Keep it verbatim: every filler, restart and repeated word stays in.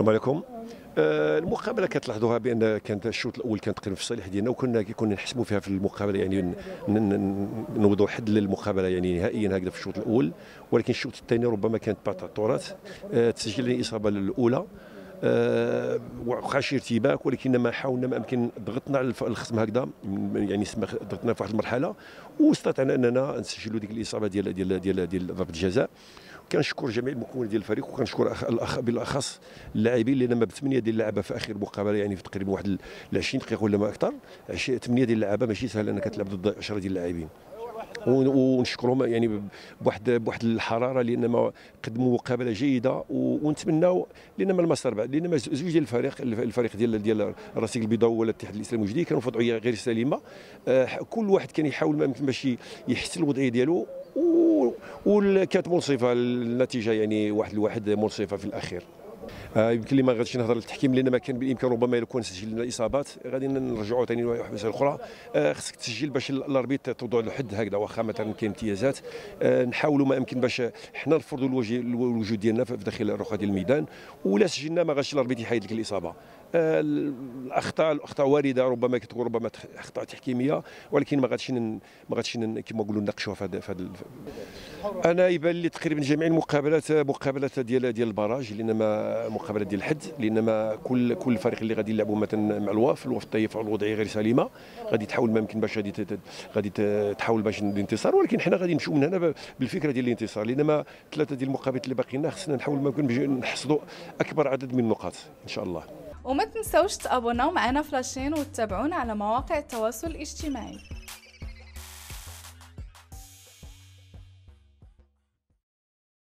السلام عليكم. آه، المقابله كتلاحظوها بان كانت الشوط الاول كان تقريبا في الصالح ديالنا، وكنا كنا نحسبوا فيها في المقابله يعني ن- ن- نوضوا حد للمقابله يعني نهائيا هكذا في الشوط الاول. ولكن الشوط الثاني ربما كانت بعض التعثرات، آه، تسجيل الاصابه الاولى، آه، وقع شي ارتباك، ولكن ما حاولنا ما امكن ضغطنا على الف- الخصم هكذا، م- يعني سما- ضغطنا في واحد المرحله واستطعنا اننا نسجلوا ديك الاصابه ديال ديال ديال ديال ضربه الجزاء. كنشكر جميع المكونين ديال الفريق، وكنشكر أخ- الأخ بالاخص اللاعبين، لان ما بثمانيه ديال اللعابه في اخر مقابله، يعني في تقريبا واحد ال عشرين دقيقه ولا ما اكثر. ثمانيه ديال اللعابه ماشي سهل انك تلعب ضد عشرة ديال اللاعبين، ون- ونشكرهم يعني بواحد بواحد الحراره، لان ما قدموا مقابله جيده، و- ونتمناو، لان ما المسار بعد، لان ما زوج ديال الفريق الفريق ديال ديال الرصيد البيضاوي ولا الاتحاد الاسلامي الوجدي كانوا في وضعيه غير سليمه. آه، كل واحد كان يحاول ما يمكن باش يحسن الوضعيه ديالو، و- وكانت منصفه النتيجه، يعني واحد لواحد منصفه في الاخير. آه، يمكن لي ما غاديش نهضر على التحكيم، لان ما كان بالامكان ربما الا كنا سجلنا الاصابات غادي نرجعوا ثاني لواحد المساله اخرى. آه، خصك تسجل باش الاربيط توضع له حد هكذا، واخا مثلا كاين امتيازات. آه، نحاولوا ما امكن باش حنا نفرضوا الوجه الوجود ديالنا في داخل الرقعه ديال الميدان، ولا سجلنا ما غاديش الاربيط يحيد لك الاصابه. آه، الاخطاء الاخطاء وارده، ربما كتكون ربما اخطاء تحكيميه، ولكن ما غاديش ن- ما غاديش ن- كما نقولوا نناقشوها في هذا في هذا. انا يبان لي تقريبا جميع المقابلات مقابلات ديال ديال البراج، لان ما مقابلات ديال الحد، لان ما كل كل فريق اللي غادي يلعبوا مثلا مع الواف الواف الطيف الوضعيه غير سليمه، غادي تحاول ما يمكن باش غادي ت- غادي ت- تحاول باش الانتصار، ولكن حنا غادي نمشيو من هنا بالفكره ديال الانتصار، لان ما ثلاثه ديال المقابلات اللي باقيين خصنا نحاول ما يمكن باش نحصدوا اكبر عدد من النقاط ان شاء الله. وما تنسوش تابوناو معنا فلاشين وتتابعونا على مواقع التواصل الاجتماعي.